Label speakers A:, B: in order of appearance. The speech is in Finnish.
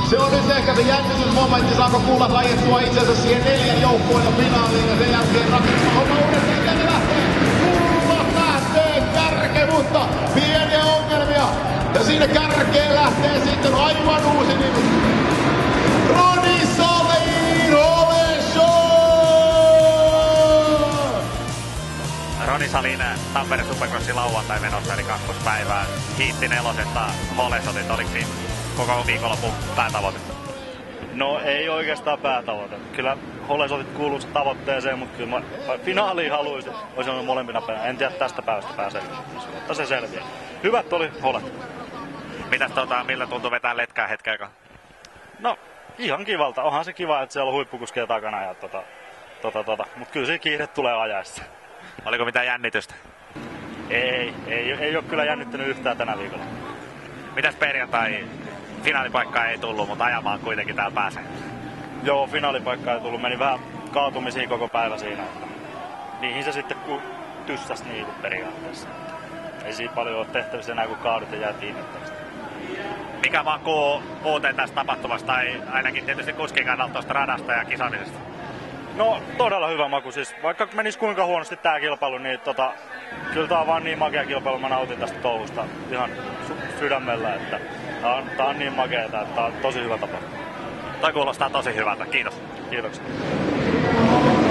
A: Se on nyt ehkä se jännitysmomentti, saako kullat ajettua itse asiassa siihen 4 joukkueella finaaliin ja sen jälkeen rakentaa homma uudestaan ja lähtee. Kullat lähtee kärke, mutta pieniä ongelmia. Ja sinne kärkeen lähtee sitten aivan uusi nimi. Roni Salin
B: Roni Salin Tampere Supercrossin lauantai menossa eli kakkospäivää. Hiitti 4. Holesotit, oliko siinä koko viikonlopun päätavoite?
C: No ei oikeastaan päätavoite. Kyllä Holesotit kuuluu tavoitteeseen, mutta kyllä mä finaaliin haluaisin. Olisi ollut molempina päivänä. En tiedä tästä päivästä pääsee, mutta se selviää. Hyvät oli Holet.
B: Mitäs millä tuntui vetää letkää hetken aikaa?
C: No ihan kivalta. Onhan se kiva, että siellä on huippukuskeja takana. Ja mutta kyllä siinä kiire tulee ajaessa.
B: Oliko mitään jännitystä?
C: Ei ole kyllä jännittänyt yhtään tänä viikolla.
B: Mitäs perjantai? Finaalipaikkaa ei tullut, mutta ajamaan kuitenkin täällä pääsee.
C: Joo, finaalipaikkaa ei tullut. Meni vähän kaatumisia koko päivä siinä. Että niihin se sitten tyssäs niitä periaatteessa. Ei siinä paljon ole tehtävissä enää, kun kaadut ja jää kiinni tästä.
B: Mikä makuu muuten tästä tapahtumasta, tai ainakin tietysti kuskin kannalta tuosta radasta ja kisaamisesta?
C: No todella hyvä maku. Siis, vaikka menisi kuinka huonosti tää kilpailu, niin kyllä tää on vaan niin makea kilpailu. Mä nautin tästä touhusta ihan sydämellä, että tää on niin makeeta, että tää on tosi hyvä tapa.
B: Toi kuulostaa tosi hyvältä. Kiitos.
C: Kiitoksia.